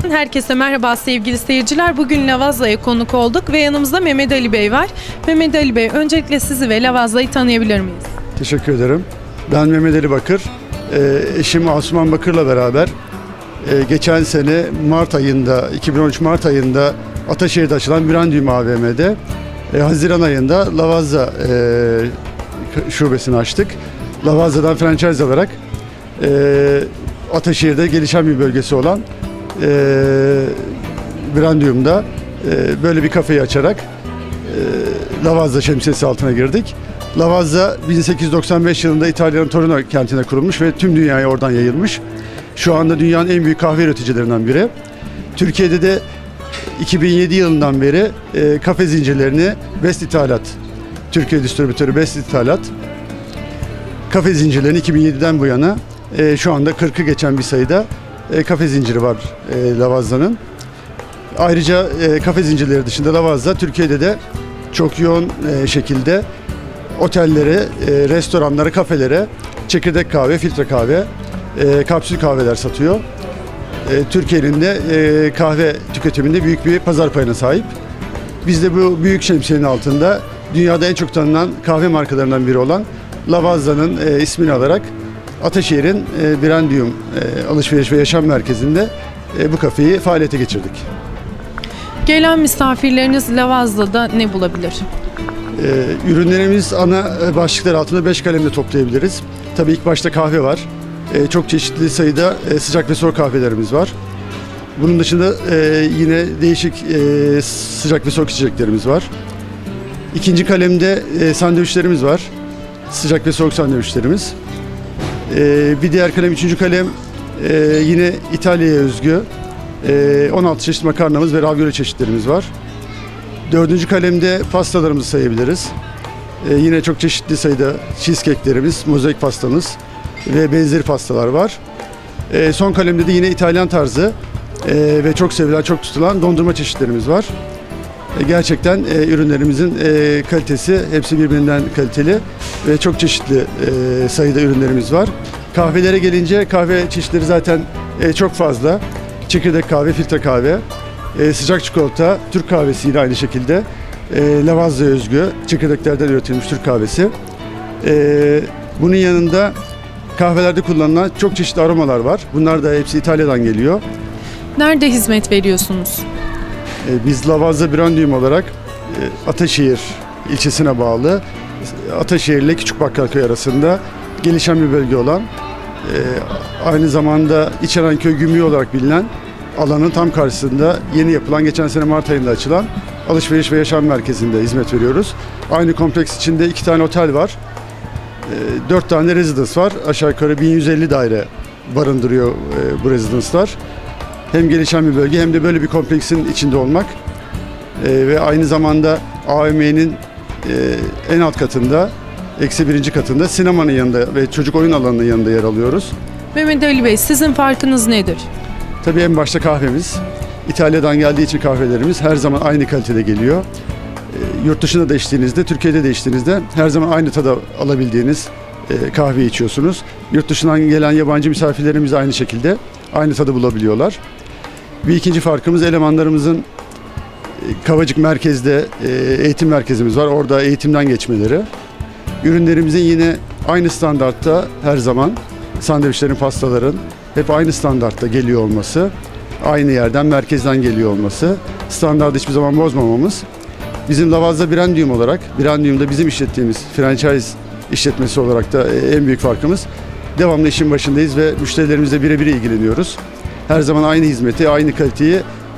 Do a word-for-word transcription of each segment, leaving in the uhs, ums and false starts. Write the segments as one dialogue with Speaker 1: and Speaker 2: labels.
Speaker 1: Haber'den herkese merhaba sevgili seyirciler. Bugün Lavaza'ya konuk olduk ve yanımızda Mehmet Ali Bey var. Mehmet Ali Bey, öncelikle sizi ve Lavaza'yı tanıyabilir miyiz?
Speaker 2: Teşekkür ederim. Ben Mehmet Ali Bakır. E, eşim Asuman Bakır'la beraber e, geçen sene Mart ayında, iki bin on üç Mart ayında Ataşehir'de açılan Brandyum A V M'de e, Haziran ayında Lavaza e, şubesini açtık. Lavaza'dan franchise alarak e, Ataşehir'de gelişen bir bölgesi olan e, Brandyum'da e, böyle bir kafeyi açarak e, Lavazza şemsiyesi altına girdik. Lavazza bin sekiz yüz doksan beş yılında İtalya'nın Torino kentine kurulmuş ve tüm dünyaya oradan yayılmış. Şu anda dünyanın en büyük kahve üreticilerinden biri. Türkiye'de de iki bin yedi yılından beri e, kafe zincirlerini Best İthalat, Türkiye distribütörü Best İthalat, kafe zincirlerini iki bin yediden bu yana e, şu anda kırkı geçen bir sayıda e, kafe zinciri var e, Lavazza'nın. Ayrıca e, kafe zincirleri dışında Lavazza Türkiye'de de çok yoğun e, şekilde otellere, e, restoranlara, kafelere çekirdek kahve, filtre kahve, e, kapsül kahveler satıyor. E, Türkiye'nin de e, kahve tüketiminde büyük bir pazar payına sahip. Biz de bu büyük şemsiyenin altında dünyada en çok tanınan kahve markalarından biri olan Lavazza'nın e, ismini alarak Ataşehir'in e, Brandyum e, Alışveriş ve Yaşam Merkezi'nde e, bu kafeyi faaliyete geçirdik.
Speaker 1: Gelen misafirleriniz Lavazza'da ne bulabilir?
Speaker 2: E, ürünlerimiz ana başlıklar altında beş kalemde toplayabiliriz. Tabii ilk başta kahve var. E, çok çeşitli sayıda e, sıcak ve soğuk kahvelerimiz var. Bunun dışında e, yine değişik e, sıcak ve soğuk içeceklerimiz var. İkinci kalemde e, sandviçlerimiz var. Sıcak ve soğuk sandviçlerimiz. E, bir diğer kalem, üçüncü kalem e, yine İtalya'ya özgü e, on altı çeşit makarnamız ve ravioli çeşitlerimiz var. Dördüncü kalemde pastalarımızı sayabiliriz. E, yine çok çeşitli sayıda cheesecake'lerimiz, mozaik pastamız ve benzeri pastalar var. E, son kalemde de yine İtalyan tarzı e, ve çok sevilen, çok tutulan dondurma çeşitlerimiz var. E, gerçekten e, ürünlerimizin e, kalitesi hepsi birbirinden kaliteli ve çok çeşitli e, sayıda ürünlerimiz var. Kahvelere gelince kahve çeşitleri zaten e, çok fazla. Çekirdek kahve, filtre kahve, e, sıcak çikolata, Türk kahvesi yine aynı şekilde. E, Lavazza'ya özgü çekirdeklerden üretilmiş Türk kahvesi. E, bunun yanında kahvelerde kullanılan çok çeşitli aromalar var. Bunlar da hepsi İtalya'dan geliyor.
Speaker 1: Nerede hizmet veriyorsunuz?
Speaker 2: E, biz Lavazza Brandyum olarak e, Ataşehir ilçesine bağlı Ataşehir ile Küçükbakkalköy arasında gelişen bir bölge olan e, aynı zamanda İçerenköy Gümrüğü olarak bilinen alanın tam karşısında yeni yapılan, geçen sene Mart ayında açılan Alışveriş ve Yaşam Merkezi'nde hizmet veriyoruz. Aynı kompleks içinde iki tane otel var. Dört tane residence var. Aşağı yukarı bin yüz elli daire barındırıyor e, bu residence'lar. Hem gelişen bir bölge hem de böyle bir kompleksin içinde olmak e, ve aynı zamanda A V M'nin e, en alt katında, eksi birinci katında sinemanın yanında ve çocuk oyun alanının yanında yer alıyoruz.
Speaker 1: Mehmet Ali Bey, sizin farkınız nedir?
Speaker 2: Tabii en başta kahvemiz. İtalya'dan geldiği için kahvelerimiz her zaman aynı kalitede geliyor. E, yurt dışına da içtiğinizde, Türkiye'de de içtiğinizde her zaman aynı tada alabildiğiniz e, kahve içiyorsunuz. Yurt dışından gelen yabancı misafirlerimiz de aynı şekilde aynı tadı bulabiliyorlar. Bir ikinci farkımız elemanlarımızın e, Kavacık merkezde e, eğitim merkezimiz var. Orada eğitimden geçmeleri. Ürünlerimizin yine aynı standartta her zaman sandviçlerin, pastaların hep aynı standartta geliyor olması. Aynı yerden, merkezden geliyor olması. Standartı hiçbir zaman bozmamamız. Bizim Lavazza Brandyum olarak, Brandyum'da bizim işlettiğimiz franchise işletmesi olarak da en büyük farkımız. Devamlı işin başındayız ve müşterilerimizle birebir ilgileniyoruz. Her zaman aynı hizmeti, aynı kaliteyi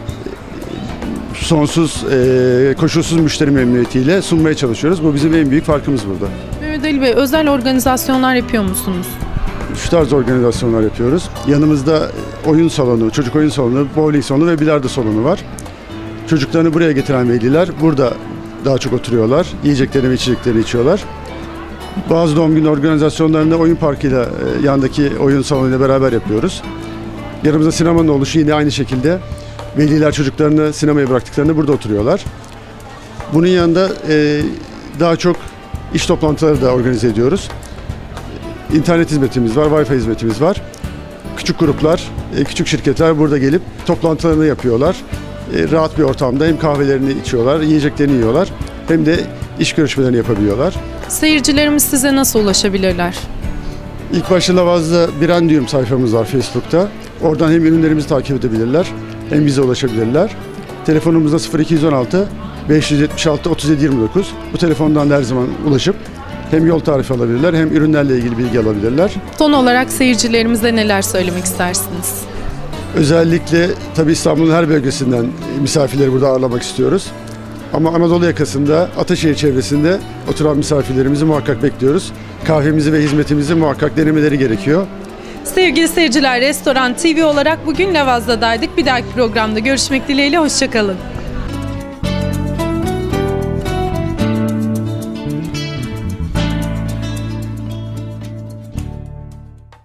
Speaker 2: sonsuz, koşulsuz müşteri memnuniyetiyle sunmaya çalışıyoruz. Bu bizim en büyük farkımız burada.
Speaker 1: Mehmet Ali Bey, özel organizasyonlar yapıyor musunuz?
Speaker 2: Şu tarz organizasyonlar yapıyoruz. Yanımızda oyun salonu, çocuk oyun salonu, bowling salonu ve bilardo salonu var. Çocuklarını buraya getiren veliler burada daha çok oturuyorlar. Yiyeceklerini ve içeceklerini içiyorlar. Bazı doğum günü organizasyonlarında oyun parkıyla e, yandaki oyun salonuyla beraber yapıyoruz. Yanımızda sinemanın oluşu yine aynı şekilde. Veliler çocuklarını sinemaya bıraktıklarında burada oturuyorlar. Bunun yanında e, daha çok iş toplantıları da organize ediyoruz. İnternet hizmetimiz var, Wi-Fi hizmetimiz var. küçük gruplar, e, küçük şirketler burada gelip toplantılarını yapıyorlar. E, rahat bir ortamda hem kahvelerini içiyorlar, yiyeceklerini yiyorlar hem de iş görüşmelerini yapabiliyorlar.
Speaker 1: Seyircilerimiz size nasıl ulaşabilirler?
Speaker 2: İlk başta Lavazza Brandium sayfamız var Facebook'ta. Oradan hem ürünlerimizi takip edebilirler hem bize ulaşabilirler. Telefonumuzda sıfır iki yüz on altı beş yüz yetmiş altı otuz yedi yirmi dokuz. Bu telefondan da her zaman ulaşıp hem yol tarifi alabilirler hem ürünlerle ilgili bilgi alabilirler.
Speaker 1: Son olarak seyircilerimize neler söylemek istersiniz?
Speaker 2: Özellikle tabii İstanbul'un her bölgesinden misafirleri burada ağırlamak istiyoruz. Ama Anadolu yakasında, Ataşehir çevresinde oturan misafirlerimizi muhakkak bekliyoruz. Kahvemizi ve hizmetimizi muhakkak denemeleri gerekiyor.
Speaker 1: Sevgili seyirciler, Restoran T V olarak bugün Lavazza'daydık. Bir dahaki programda görüşmek dileğiyle, hoşça kalın.